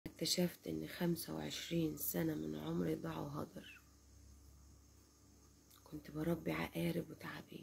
اكتشفت ان 25 سنة من عمري ضاعوا هدر. كنت بربي عقارب وتعابين،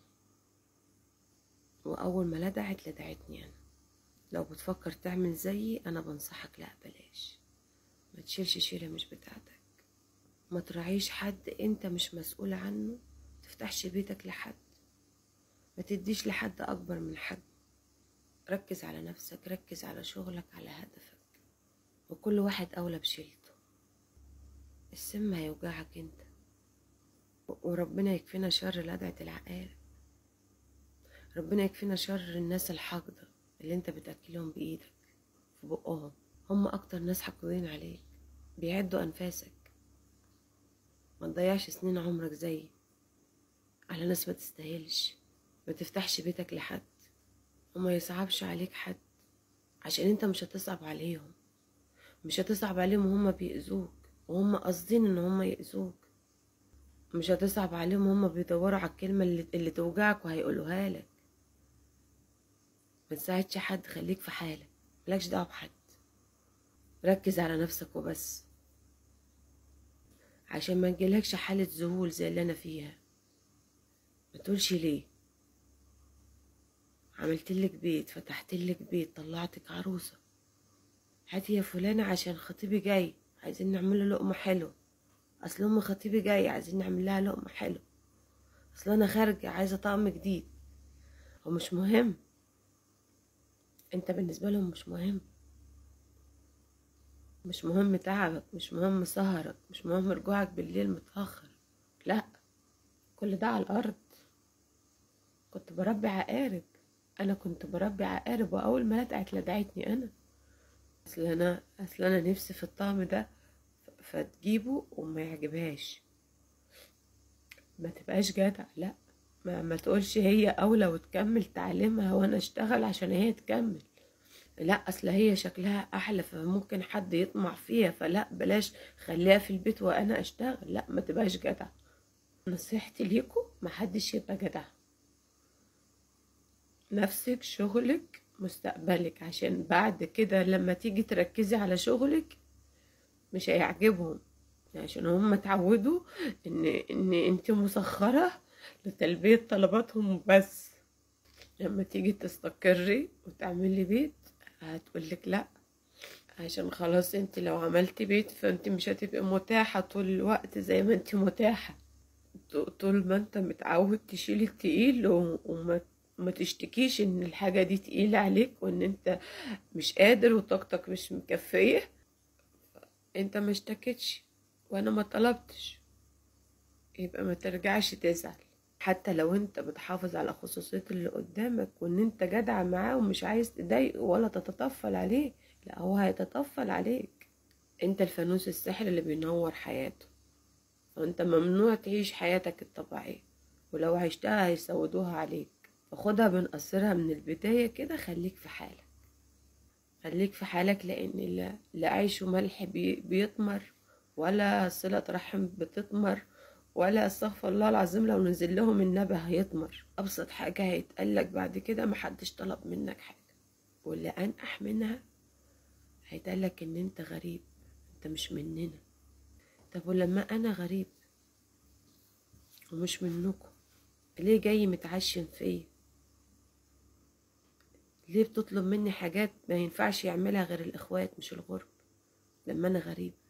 واول ما لدعتني انا. لو بتفكر تعمل زيي انا بنصحك لا بلاش. ما تشيلش شيلة مش بتاعتك، ما تراعيش حد انت مش مسؤول عنه، تفتحش بيتك لحد، ما تديش لحد اكبر من حد. ركز على نفسك، ركز على شغلك، على هدفك، وكل واحد اولى بشيلته. السم هيوجعك انت، وربنا يكفينا شر لدعة العقارب. ربنا يكفينا شر الناس الحاقدة اللي انت بتأكلهم بإيدك في بقهم. هم اكتر ناس حاقدين عليك، بيعدوا انفاسك. ما تضيعش سنين عمرك زي على ناس ما تستاهلش. ما تفتحش بيتك لحد، وما يصعبش عليك حد، عشان انت مش هتصعب عليهم. مش هتصعب عليهم وهم بيأذوك وهم قاصدين ان هم يأذوك. مش هتصعب عليهم وهم بيدوروا على الكلمة اللي توجعك وهيقولوها لك. ما تساعدش حد، خليك في حالك، ملكش دعوة بحد. ركز على نفسك وبس، عشان ما تجيلكش حالة ذهول زي اللي انا فيها. ما تقولش ليه عملتلك بيت، فتحتلك بيت، طلعتك عروسة. هاتي يا فلانة عشان خطيبي جاي عايزين نعمل له لقمة حلوة. اصل ام خطيبي جاي عايزين نعمل لها لقمة حلوة. اصل انا خارجة عايزة طقم جديد. هو مش مهم، انت بالنسبة لهم مش مهم. مش مهم تعبك، مش مهم سهرك، مش مهم رجوعك بالليل متأخر. لا، كل ده على الارض. كنت بربي عقارب. انا كنت بربي عقارب، واول ما لدعتني انا. اصل انا نفسي في الطعم ده، فتجيبه وما يعجبهاش. ما تبقاش جدع، لا. ما تقولش هي اولى وتكمل تعليمها وانا اشتغل عشان هي تكمل. لا، اصل هي شكلها احلى فممكن حد يطمع فيها، فلا بلاش، خليها في البيت وانا اشتغل. لا، ما تبقاش جدع. نصيحتي ليكم، محدش يبقى جدع. نفسك، شغلك، مستقبلك، عشان بعد كده لما تيجي تركزي على شغلك مش هيعجبهم. عشان هم اتعودوا ان انت مسخرة لتلبية طلباتهم بس. لما تيجي تستقري وتعملي بيت هتقولك لا، عشان خلاص انت لو عملتي بيت فانت مش هتبقي متاحة طول الوقت زي ما انت متاحة. طول ما انت متعود تشيل التقيل وما تشتكيش ان الحاجة دي تقيلة عليك وان انت مش قادر وطاقتك مش مكفية. انت ما اشتكتش وانا ما طلبتش، يبقى ما ترجعش تزعل. حتى لو انت بتحافظ على خصوصية اللي قدامك وان انت جدع معاه ومش عايز تضايقه ولا تتطفل عليه، لا هو هيتطفل عليك. انت الفانوس السحر اللي بينور حياته، فانت ممنوع تعيش حياتك الطبيعية، ولو عشتها هيسودوها عليك. فخدها من قصرها من البداية كده. خليك في حالك، خليك في حالك، لان لا عيش وملح بيطمر، ولا صلة رحم بتطمر، ولا استغفر الله العظيم لو نزل لهم النبي هيطمر. ابسط حاجة هيتقالك بعد كده محدش طلب منك حاجة، واللي انقح منها هيتقالك ان انت غريب، انت مش مننا. طب ولما انا غريب ومش منكم، ليه جاي متعشم فيا؟ ليه بتطلب مني حاجات ما ينفعش يعملها غير الاخوات مش الغرب لما انا غريب؟